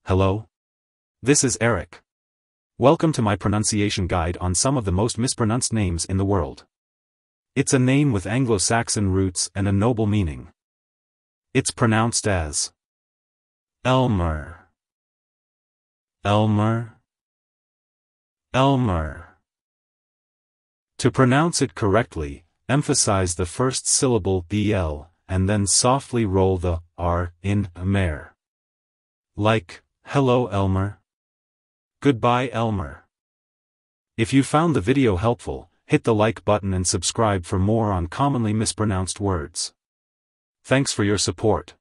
Hello? This is Eric. Welcome to my pronunciation guide on some of the most mispronounced names in the world. It's a name with Anglo-Saxon roots and a noble meaning. It's pronounced as Elmer. Elmer. Elmer. To pronounce it correctly, emphasize the first syllable the L, and then softly roll the R in Mer. Like, hello Elmer. Goodbye Elmer. If you found the video helpful, hit the like button and subscribe for more on commonly mispronounced words. Thanks for your support.